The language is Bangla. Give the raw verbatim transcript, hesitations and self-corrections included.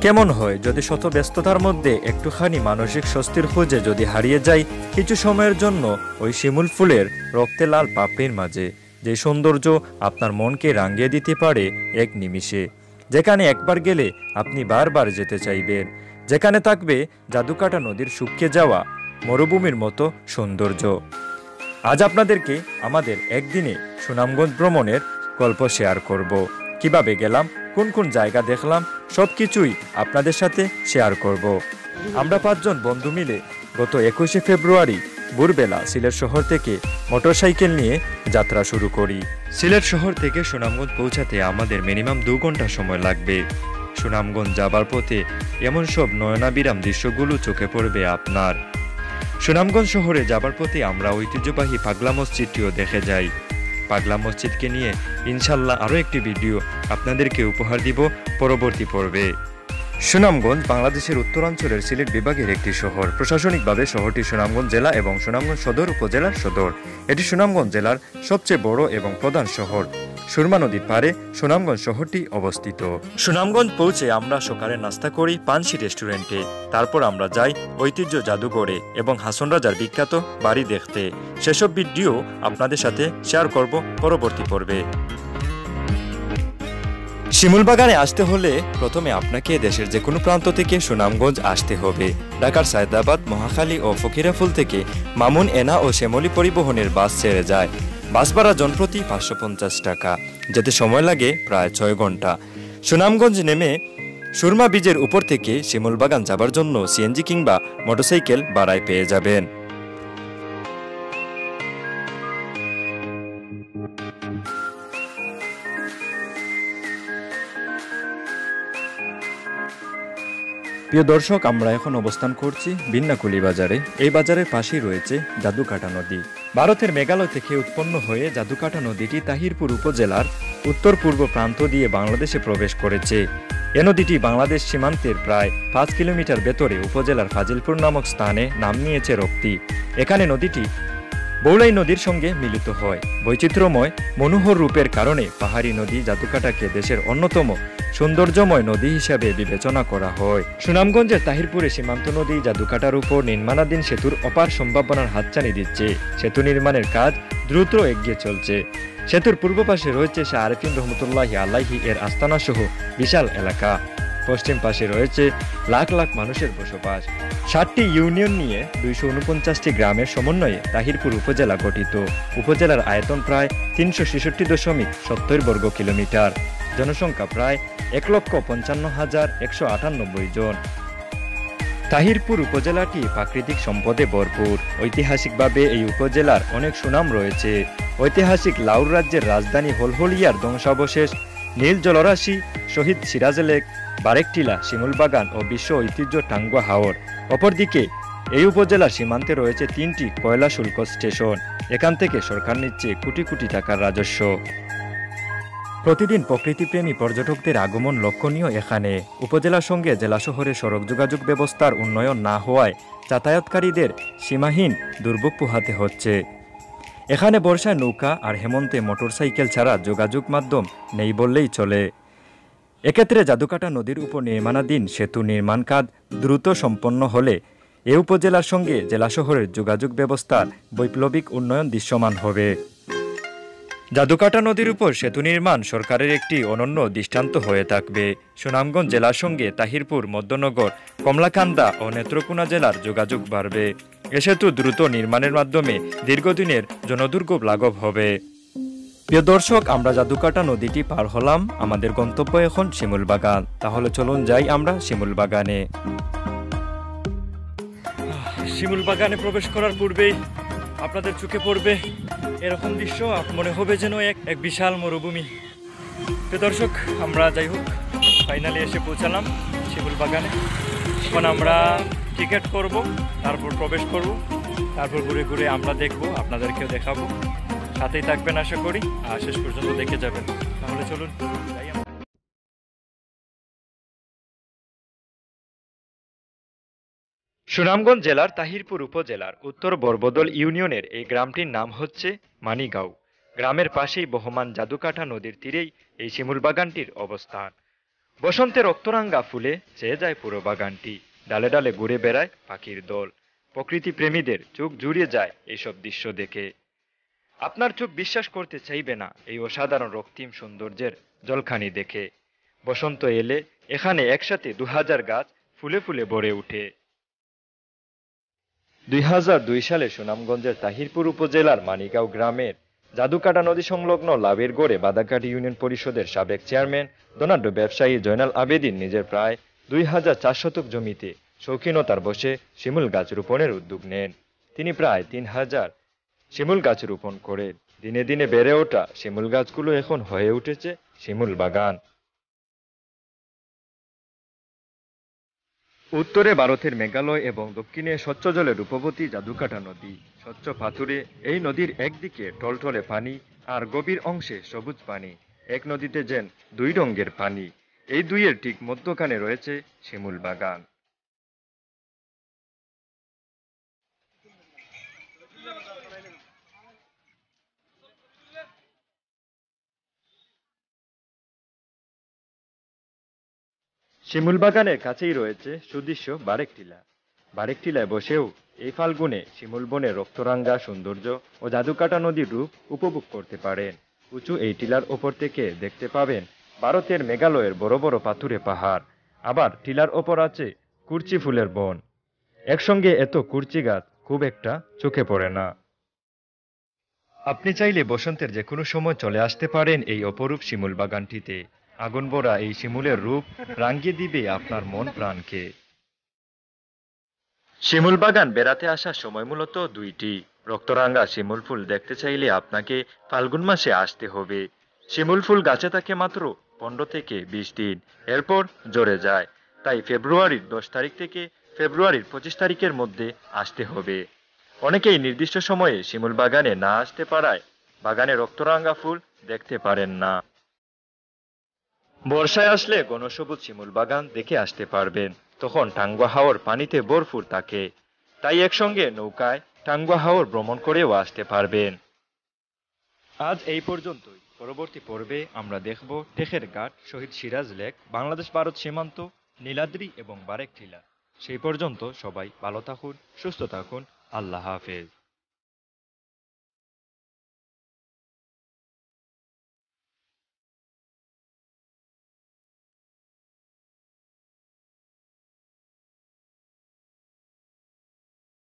কেমন হয় যদি শত ব্যস্ততার মধ্যে একটুখানি মানসিক স্বস্তির খোঁজে যদি হারিয়ে যাই কিছু সময়ের জন্য ওই শিমুল ফুলের রক্তে লাল পাপড়ির মাঝে, যে সৌন্দর্য আপনার মনকে রাঙিয়ে দিতে পারে এক নিমিষে, যেখানে একবার গেলে আপনি বারবার যেতে চাইবেন, যেখানে থাকবে জাদুকাটা নদীর শুকিয়ে যাওয়া মরুভূমির মতো সৌন্দর্য। আজ আপনাদেরকে আমাদের একদিনে সুনামগঞ্জ ভ্রমণের গল্প শেয়ার করব। কিভাবে গেলাম, কোন কোন জায়গা দেখলাম, সব কিছুই আপনাদের সাথে শেয়ার করব। আমরা পাঁচজন বন্ধু মিলে গত একুশে ফেব্রুয়ারি ভোরবেলা সিলেট শহর থেকে মোটরসাইকেল নিয়ে যাত্রা শুরু করি। সিলেট শহর থেকে সুনামগঞ্জ পৌঁছাতে আমাদের মিনিমাম দু ঘন্টা সময় লাগবে। সুনামগঞ্জ যাবার পথে এমন সব নয়নাবিরাম দৃশ্যগুলো চোখে পড়বে আপনার। সুনামগঞ্জ শহরে যাবার পথে আমরা ঐতিহ্যবাহী পাগলা মসজিদটিও দেখে যাই। পাগলা মসজিদকে নিয়ে ইনশাল্লাহ আরও একটি ভিডিও আপনাদেরকে উপহার দিব পরবর্তী পর্বে। সুনামগঞ্জ বাংলাদেশের উত্তরাঞ্চলের সিলেট বিভাগের একটি শহর। প্রশাসনিকভাবে শহরটি সুনামগঞ্জ জেলা এবং সুনামগঞ্জ সদর উপজেলার সদর। এটি সুনামগঞ্জ জেলার সবচেয়ে বড় এবং প্রধান শহর। সুরমা নদীর পারে সুনামগঞ্জ শহরটি অবস্থিত। সুনামগঞ্জ পৌঁছে আমরা সকালে নাস্তা করি পানসি রেস্টুরেন্টে। তারপর আমরা যাই ঐতিহ্য জাদুঘরে এবং হাসন রাজার বিখ্যাত বাড়ি দেখতে। সেসব ভিডিও আপনাদের সাথে শেয়ার করব পরবর্তী পর্বে। শিমুল বাগানে আসতে হলে প্রথমে আপনাকে দেশের যে কোনো প্রান্ত থেকে সুনামগঞ্জ আসতে হবে। ঢাকার সায়দাবাদ, মহাখালী ও ফকিরাফুল থেকে মামুন, এনা ও শ্যামলী পরিবহনের বাস ছেড়ে যায়। বাস ভাড়া জনপ্রতি পাঁচশো পঞ্চাশ টাকা, যেতে সময় লাগে প্রায় ছয় ঘন্টা। সুনামগঞ্জ নেমে সুরমা ব্রিজের উপর থেকে শিমুল বাগান যাবার জন্য সিএনজি কিংবা মোটরসাইকেল ভাড়ায় পেয়ে যাবেন। প্রিয় দর্শক, আমরা এখন অবস্থান করছি বিন্নাকুলি বাজারে। এই বাজারের পাশেই রয়েছে জাদুকাটা নদী। ভারতের মেঘালয় থেকে উৎপন্ন হয়ে জাদুকাটা নদীটি তাহিরপুর উপজেলার উত্তর পূর্ব প্রান্ত দিয়ে বাংলাদেশে প্রবেশ করেছে। এ নদীটি বাংলাদেশ সীমান্তের প্রায় পাঁচ কিলোমিটার ভেতরে উপজেলার ফাজিলপুর নামক স্থানে নাম নিয়েছে রক্তি। এখানে নদীটি বৌলাই নদীর সঙ্গে মিলিত হয়। বৈচিত্র্যময় মনোহর রূপের কারণে পাহাড়ি নদী জাদুকাটাকে দেশের অন্যতম সৌন্দর্যময় নদী হিসাবে বিবেচনা করা হয়। সুনামগঞ্জের তাহিরপুরে সীমান্ত নদী জাদুকাটার উপর নির্মাণাধীন সেতুর অপার সম্ভাবনার হাতছানি দিচ্ছে। সেতু নির্মাণের কাজ দ্রুত এগিয়ে চলছে। সেতুর পূর্ব পাশে রয়েছে শাহ আরিফিন রহমতুল্লাহি আলাইহি এর আস্তানা সহ বিশাল এলাকা। পশ্চিম পাশে রয়েছে লাখ লাখ মানুষের বসবাস। ষাটটি ইউনিয়ন নিয়ে দুইশো উনপঞ্চাশটি গ্রামের সমন্বয়ে তাহিরপুর উপজেলা গঠিত। উপজেলার আয়তন প্রায় তিনশো ছেষট্টি দশমিক সত্তর বর্গ কিলোমিটার। জনসংখ্যা প্রায় এক লক্ষ পঞ্চান্ন হাজার একশো আটানব্বই জন। তাহিরপুর উপজেলাটি প্রাকৃতিক সম্পদে ভরপুর। ঐতিহাসিকভাবে এই উপজেলার অনেক সুনাম রয়েছে। ঐতিহাসিক লাউর রাজ্যের রাজধানী হলহলিয়ার ধ্বংসাবশেষ, নীল জলরাশি, শহীদ সিরাজ লেক, বারেকটিলা, শিমুল বাগান ও বিশ্ব ঐতিহ্য টাঙ্গুয়া হাওর। অপরদিকে এই উপজেলার সীমান্তে রয়েছে তিনটি কয়লা শুল্ক স্টেশন। এখান থেকে সরকার নিচ্ছে কোটি কোটি টাকার রাজস্ব। প্রতিদিন প্রকৃতিপ্রেমী পর্যটকদের আগমন লক্ষণীয় এখানে। উপজেলার সঙ্গে জেলা শহরে সড়ক যোগাযোগ ব্যবস্থার উন্নয়ন না হওয়ায় যাতায়াতকারীদের সীমাহীন দুর্ভোগ পোহাতে হচ্ছে। এখানে বর্ষায় নৌকা আর হেমন্তে মোটরসাইকেল ছাড়া যোগাযোগ মাধ্যম নেই বললেই চলে। এক্ষেত্রে জাদুকাটা নদীর উপর নির্মাণাধীন সেতু নির্মাণ কাজ দ্রুত সম্পন্ন হলে এ উপজেলার সঙ্গে জেলা শহরের যোগাযোগ ব্যবস্থার বৈপ্লবিক উন্নয়ন দৃশ্যমান হবে। জাদুকাটা নদীর উপর সেতু নির্মাণ সরকারের একটি অনন্য দৃষ্টান্ত হয়ে থাকবে। সুনামগঞ্জ জেলার সঙ্গে তাহিরপুর, মধ্যনগর, কমলাকান্দা ও নেত্রকোনা জেলার যোগাযোগ বাড়বে। এ সেতু দ্রুত নির্মাণের মাধ্যমে দীর্ঘদিনের জনদুর্ভোগ লাঘব হবে। প্রিয় দর্শক, আমরা জাদুকাটা নদীটি পার হলাম। আমাদের গন্তব্য এখন শিমুল বাগান। তাহলে চলুন যাই আমরা শিমুল বাগানে। শিমুল বাগানে প্রবেশ করার পূর্বেই আপনাদের চোখে পড়বে এরকম দৃশ্য, মনে হবে যেন এক এক বিশাল মরুভূমি। প্রিয় দর্শক, আমরা যাই হোক ফাইনালি এসে পৌঁছালাম শিমুল বাগানে। এখন আমরা টিকিট করব, তারপর প্রবেশ করব, তারপর ঘুরে ঘুরে আমরা দেখব, আপনাদেরকেও দেখাবো। সাথেই থাকবেন আশা করি, আর শেষ পর্যন্ত দেখে যাবেন। তাহলে চলুন যাই আমরা। সুনামগঞ্জ জেলার তাহিরপুর উপজেলার উত্তর বরবদল ইউনিয়নের এই গ্রামটির নাম হচ্ছে মানিগাঁও। গ্রামের পাশেই বহমান জাদুকাটা নদীর তীরেই এই শিমুল বাগানটির অবস্থান। বসন্তে রক্তরাঙ্গা ফুলে ছেয়ে যায় পুরো বাগানটি, ডালে ডালে ঘুরে বেড়ায় পাখির দল। প্রকৃতি প্রেমীদের চোখ জুড়িয়ে যায় এইসব দৃশ্য দেখে। আপনার চোখ বিশ্বাস করতে চাইবে না এই অসাধারণ রক্তিম সৌন্দর্যের জলখানি দেখে। বসন্ত এলে এখানে একসাথে দু হাজার গাছ ফুলে ফুলে ভরে ওঠে। দুই হাজার দুই সালে সুনামগঞ্জের তাহিরপুর উপজেলার মানিগাঁও গ্রামের জাদুকাটা নদী সংলগ্ন লাভের গড়ে বাদাকাটি ইউনিয়ন পরিষদের সাবেক চেয়ারম্যান ধনাঢ্য ব্যবসায়ী জয়নাল আবেদিন নিজের প্রায় দুই হাজার চার শতক জমিতে শৌখিনতার বসে শিমুল গাছ রোপণের উদ্যোগ নেন। তিনি প্রায় তিন হাজার শিমুল গাছ রোপণ করে দিনে দিনে বেড়ে ওঠা শিমুল গাছগুলো এখন হয়ে উঠেছে শিমুল বাগান। উত্তরে ভারতের মেঘালয় এবং দক্ষিণে স্বচ্ছ জলে রূপবতী জাদুকাটা নদী। স্বচ্ছ পাথুরে এই নদীর একদিকে টলটলে পানি আর গভীর অংশে সবুজ পানি। এক নদীতে যেন দুই রঙের পানি। এই দুইয়ের ঠিক মধ্যখানে রয়েছে শিমুল বাগান। শিমুল বাগানের কাছেই রয়েছে সুদৃশ্য বারেক টিলা। বারেক টিলায় বসেও এই ফাল্গুনে শিমুল বনের রক্তরাঙ্গা সৌন্দর্য ও জাদুকাটা নদীর রূপ উপভোগ করতে পারেন। উঁচু এই টিলার ওপর থেকে দেখতে পাবেন ভারতের মেঘালয়ের বড় বড় পাথুরে পাহাড়। আবার টিলার ওপর আছে কুরচি ফুলের বন। একসঙ্গে এত কুরচি গাছ খুব একটা চোখে পড়ে না। আপনি চাইলে বসন্তের যে কোনো সময় চলে আসতে পারেন এই অপরূপ শিমুল বাগানটিতে। আগুন ভরা এই শিমুলের রূপ রাঙিয়ে দিবে আপনার মন প্রাণকে। শিমুল বাগান বেড়াতে আসার সময় মূলত দুইটি। রক্তরাঙ্গা শিমুল ফুল দেখতে চাইলে আপনাকে ফাল্গুন মাসে আসতে হবে। শিমুল ফুল গাছে থাকে মাত্র পনেরো থেকে বিশ দিন, এরপর ঝরে যায়। তাই ফেব্রুয়ারির দশ তারিখ থেকে ফেব্রুয়ারির পঁচিশ তারিখের মধ্যে আসতে হবে। অনেকেই নির্দিষ্ট সময়ে শিমুল বাগানে না আসতে পারায় বাগানে রক্তরাঙ্গা ফুল দেখতে পারেন না। বর্ষায় আসলে ঘনসবুজ শিমুল বাগান দেখে আসতে পারবেন। তখন টাঙ্গুয়া হাওর পানিতে ভরপুর থাকে। তাই একসঙ্গে নৌকায় টাঙ্গুয়া হাওর ভ্রমণ করেও আসতে পারবেন। আজ এই পর্যন্তই। পরবর্তী পর্বে আমরা দেখব টেকের ঘাট, শহীদ সিরাজ লেক, বাংলাদেশ ভারত সীমান্ত, নীলাদ্রি এবং বারেক টিলা। সেই পর্যন্ত সবাই ভালো থাকুন, সুস্থ থাকুন। আল্লাহ হাফেজ।